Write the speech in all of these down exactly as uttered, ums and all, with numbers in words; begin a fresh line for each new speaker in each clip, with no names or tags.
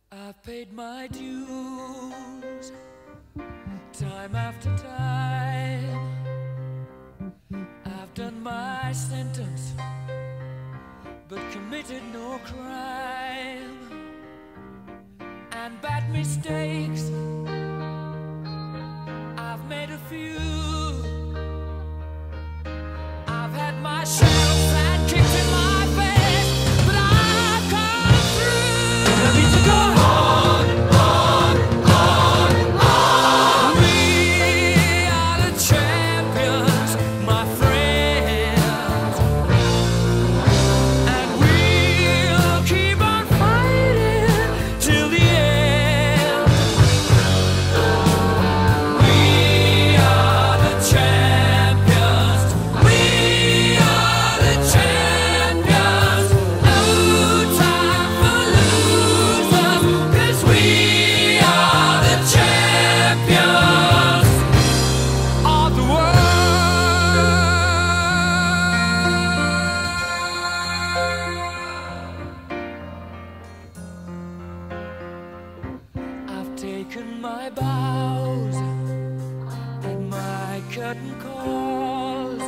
I've paid my dues, time after time. I've done my sentence, but committed no crime. And bad mistakes, I've made a few. I've had my share of sand kicked in my face, but I've come through. I need to go on, on, on, on. We are the champions, my friends, and we'll keep on fighting till the end. We are the champions. We are the champions. No time for losers, 'cause we are the champions of the world. I've taken my bows and my curtain calls.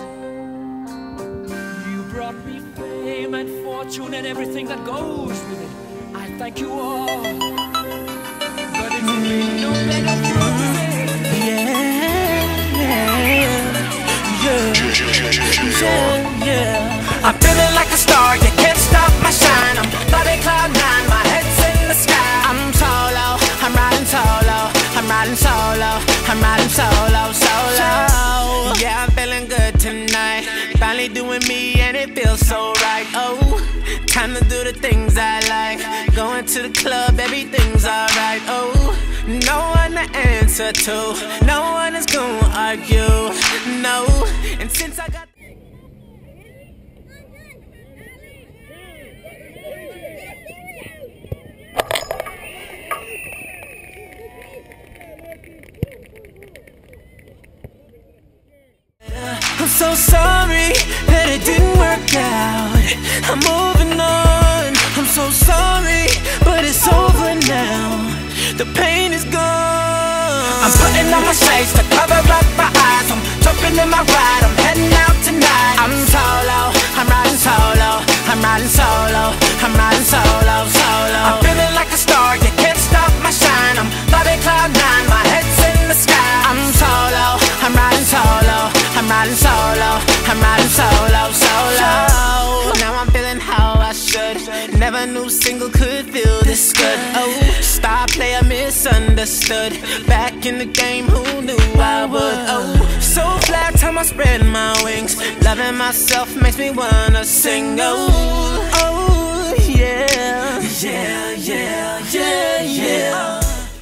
You brought me fame and fortune and everything that goes with it. I thank you all, but it's been no bed of roses.
I'm feeling like a star, you can't stop my shine. I'm floating cloud nine, my head's in the sky. I'm solo, I'm riding solo, I'm riding solo, I'm riding solo, solo. Yeah, I'm feeling good tonight, finally doing me and it feels so right. Oh, time to do the things I like, going to the club, everything's alright. Oh, no one to answer to, no one is gonna argue, no. And since I got I'm so sorry that it didn't work out. I'm moving on. I'm so sorry, but it's over now. The pain is gone. I'm putting on my shades to cover up my eyes. I'm jumping in my ride. I'm heading out tonight. I'm solo. I'm riding solo. I'm riding solo. I'm riding solo, solo. I'm feeling like a star. You can't stop my shine. I'm floating cloud nine. My head's in the sky. I'm solo. I'm riding solo. I'm riding solo, I'm riding solo, solo. Now I'm feeling how I should. Never knew single could feel this good. Oh, star player misunderstood. Back in the game, who knew I would? Oh, so fly time I spread my wings. Loving myself makes me wanna sing. Oh, oh, yeah, yeah, yeah, yeah, yeah.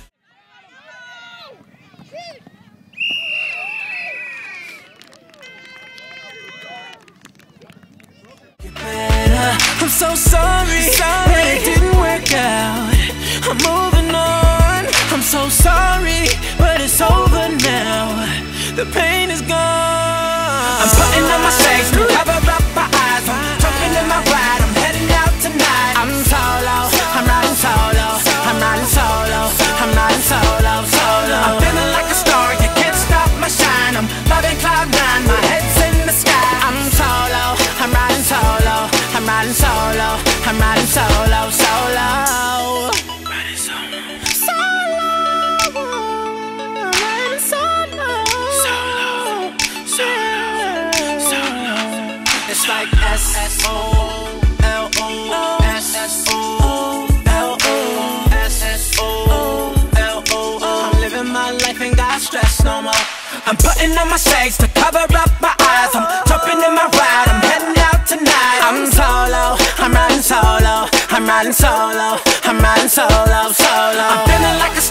I'm so sorry, sorry that it didn't work out. I'm moving on. I'm so sorry, but it's over now. The pain is gone. I'm putting on my shades to cover up my eyes. I'm jumping in my ride. I'm heading out tonight. I'm solo. I'm riding solo. I'm riding solo. I'm riding solo, solo. I'm feeling like a star. You can't stop my shine. I'm loving cloud nine. My head's in the sky. I'm solo. I'm riding solo. I'm riding solo, I'm riding solo, solo. Riding solo. Solo. I'm riding solo. Solo. Solo. Solo. It's like S S O L O S S O L O S S O L O. I'm living my life, ain't got stress no more. I'm putting on my shades to cover up my eyes. I'm jumping in my ride, I'm heading out tonight. I'm solo, I'm riding solo, I'm riding solo, I'm riding solo, solo. I'm feeling like a